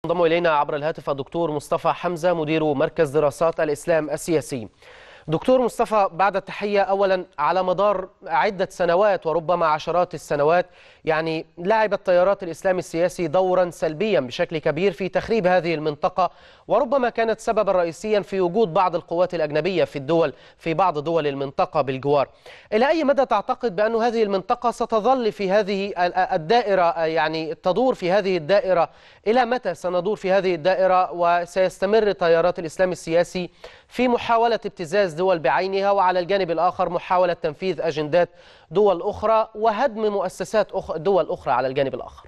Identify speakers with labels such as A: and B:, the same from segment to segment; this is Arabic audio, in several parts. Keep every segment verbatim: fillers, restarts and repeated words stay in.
A: انضم إلينا عبر الهاتف الدكتور مصطفى حمزة مدير مركز دراسات الإسلام السياسي. دكتور مصطفى، بعد التحية، أولا على مدار عدة سنوات وربما عشرات السنوات يعني لعب التيارات الإسلام السياسي دورا سلبيا بشكل كبير في تخريب هذه المنطقة، وربما كانت سببا رئيسيا في وجود بعض القوات الأجنبية في الدول في بعض دول المنطقة بالجوار. إلى أي مدى تعتقد بأن هذه المنطقة ستظل في هذه الدائرة، يعني تدور في هذه الدائرة؟ إلى متى سندور في هذه الدائرة وسيستمر تيارات الإسلام السياسي في محاولة ابتزاز دول بعينها، وعلى الجانب الآخر محاولة تنفيذ أجندات دول أخرى وهدم مؤسسات أخ... دول أخرى على الجانب الآخر؟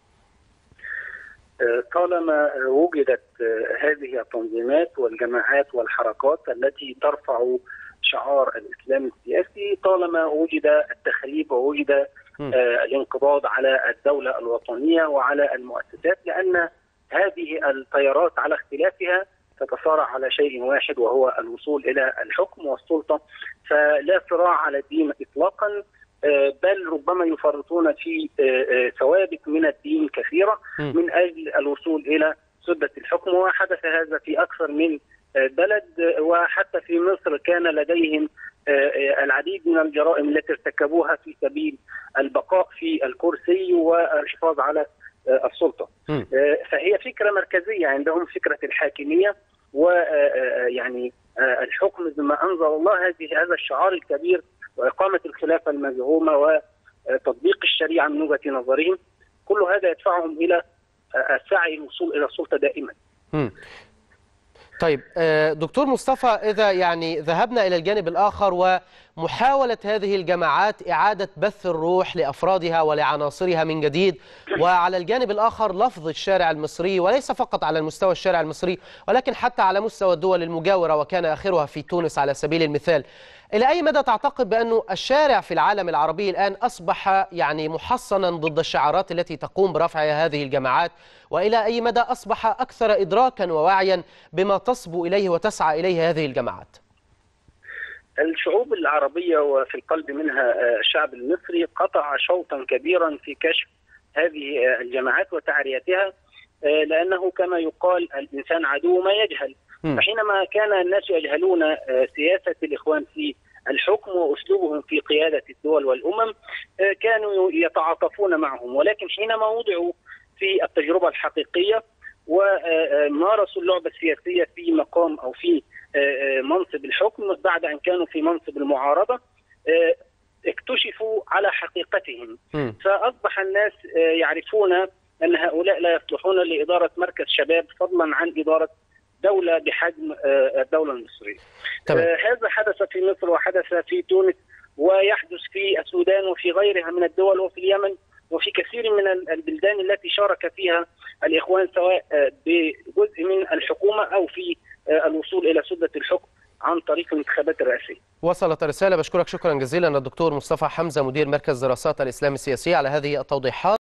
B: طالما وجدت هذه التنظيمات والجماعات والحركات التي ترفع شعار الإسلام السياسي، طالما وجد التخريب ووجد الانقضاض على الدولة الوطنية وعلى المؤسسات، لأن هذه التيارات على اختلافها تتصارع على شيء واحد وهو الوصول إلى الحكم والسلطة. فلا صراع على الدين إطلاقا، بل ربما يفرطون في ثوابت من الدين كثيرة من أجل الوصول إلى سدة الحكم. وحدث هذا في أكثر من بلد، وحتى في مصر كان لديهم العديد من الجرائم التي ارتكبوها في سبيل البقاء في الكرسي والحفاظ على السلطة. فهي فكرة مركزية عندهم، فكرة الحاكمية ويعني الحكم بما أنزل الله. هذه هذا الشعار الكبير وإقامة الخلافة المزعومة وتطبيق الشريعة من وجهة نظرهم، كل هذا يدفعهم إلى السعي للوصول إلى السلطة دائما.
A: م. طيب دكتور مصطفى، إذا يعني ذهبنا إلى الجانب الآخر ومحاولة هذه الجماعات إعادة بث الروح لأفرادها ولعناصرها من جديد، وعلى الجانب الآخر لفظ الشارع المصري، وليس فقط على المستوى الشارع المصري ولكن حتى على مستوى الدول المجاورة وكان آخرها في تونس على سبيل المثال، إلى أي مدى تعتقد بأن الشارع في العالم العربي الآن أصبح يعني محصنا ضد الشعارات التي تقوم برفع هذه الجماعات؟ وإلى أي مدى أصبح أكثر إدراكا ووعيا بما تصبو إليه وتسعى إليه هذه الجماعات؟
B: الشعوب العربية وفي القلب منها الشعب المصري قطع شوطا كبيرا في كشف هذه الجماعات وتعريتها، لأنه كما يقال الإنسان عدو ما يجهل. فحينما كان الناس يجهلون سياسة الإخوان في الحكم وأسلوبهم في قيادة الدول والأمم كانوا يتعاطفون معهم، ولكن حينما وضعوا في التجربة الحقيقية ومارسوا اللعبة السياسية في مقام أو في منصب الحكم بعد أن كانوا في منصب المعارضة، اكتشفوا على حقيقتهم. فأصبح الناس يعرفون أن هؤلاء لا يصلحون لإدارة مركز شباب، فضلا عن إدارة دولة بحجم الدولة المصرية. آه هذا حدث في مصر وحدث في تونس ويحدث في السودان وفي غيرها من الدول وفي اليمن وفي كثير من البلدان التي شارك فيها الإخوان، سواء بجزء من الحكومة أو في الوصول إلى سدة الحكم عن طريق الانتخابات الرئاسية.
A: وصلت الرسالة. بشكرك شكرا جزيلا الدكتور مصطفى حمزة مدير مركز دراسات الإسلام السياسي على هذه التوضيحات.